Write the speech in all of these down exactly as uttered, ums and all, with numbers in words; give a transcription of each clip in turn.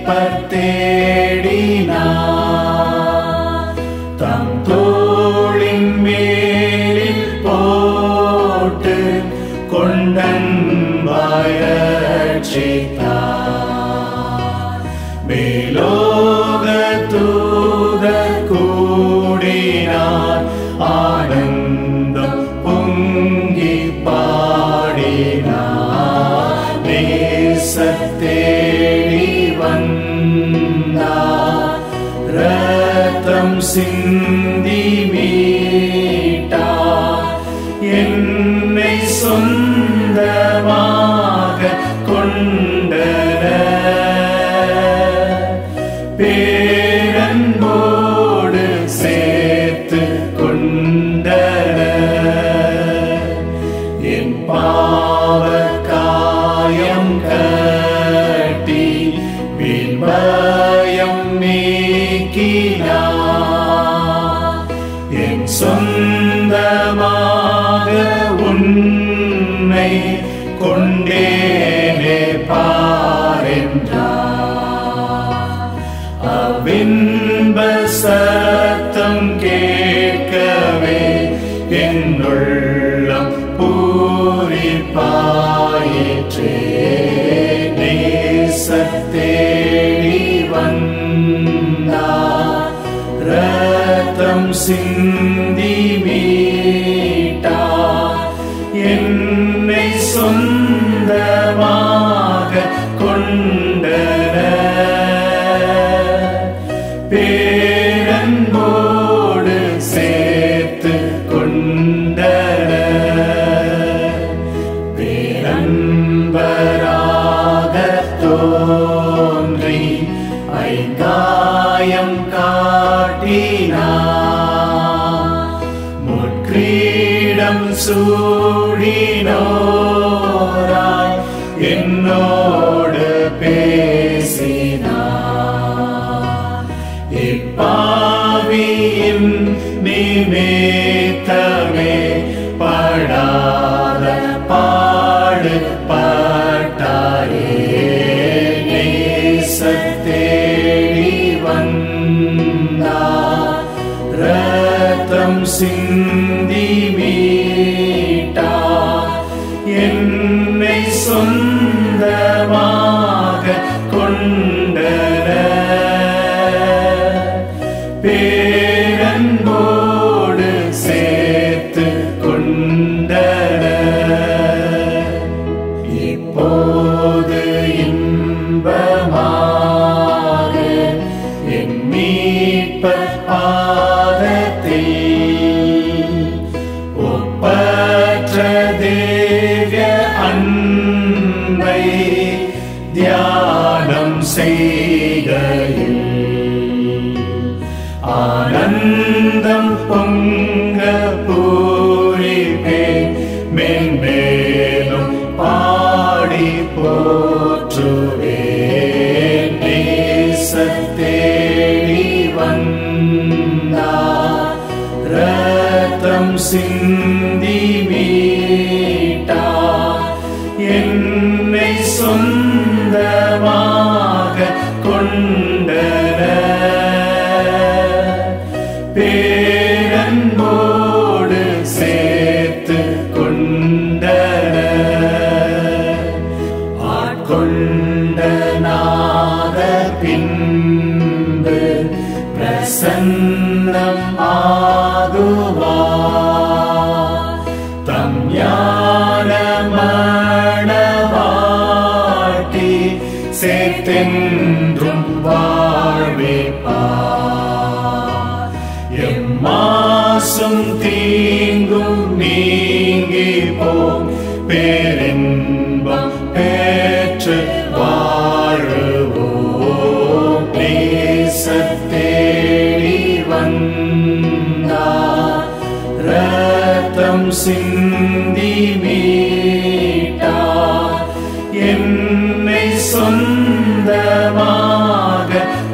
மீட்பர் தேடினார். தம் தோளின் மேலில் போட்டு கொண்டன்பாய் ரட்சித்தார். மேலோக தூதர் கூடினார், ஆனந்தம் பொங்கி பாடினார். நேசர் தேடி வந்தார், ரத்தம் சிந்தி மீட்டார். என்னை சொந்தமாக கொண்டனர், பேரன்போடு சேர்த்து கொண்டனர். என் பாவ காயம் கட்டி வீண்பயம் நீக்கினார். என் சொந்தமாக உன்னை கொண்டேனே பாரென்றார். அவ்வின்ப சத்தம் கேட்கவே என்னுள்ளம் பூரிப்பாயிற்றே. நேசர் தேடி வந்தார், ரத்தம் சிந்தி மீட்டார். என்னை சொந்தமாக கொண்டனர், பேரன்போடு சேர்த்து கொண்டனர். பேரன்பராக தோன்றி ஐங்காயம் காட்டினார். முட்கிரீடம் சூடினோராய் என்னோடு பேசினார். இப்பாவியின் நிமித்தமே படாத பாடு பட்டாரே. நேசர் தேடி வந்தார், ரத்தம் சிந்தி மீட்டார். என்னை சொந்தமாக கொண்டனர், பேரன்போடு சேர்த்து கொண்டனர். இப்போது இன்பமாக என் மீட்பர் பாதத்தில் ஒப்பற்ற தேவ்ய அன்பை தியானம் செய்கையில் ஆனந்தம் பொங்க பூரிப்பேன். மென்மேலும் பாடி போற்றுவேன். நேசர் தேடி வந்தார், ரத்தம் சிந்தி மீட்டார். என்னை சொந்தமாக கொண்டனர், பேரன்போடு சேர்த்து கொண்டனர். ஆட்கொண்ட நாத பின்பு பிரசன்னம் ஆகுவார். தம் ஞான மணவாட்டி சேர்த்தென்றும் வாழ்விப்பார். எம்மாசும் தீங்கும் நீங்கி போம், பேரின்பம் பெற்று வாழுவோம். நேசர் தேடி வந்தார், ரத்தம் சிந்தி மீட்டார். என்னை சொந்தமாக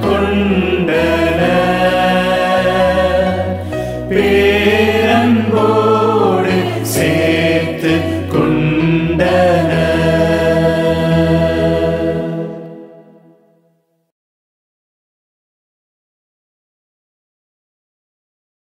கொண்டனர், பேரன்போடு சேர்த்து கொண்டனர்.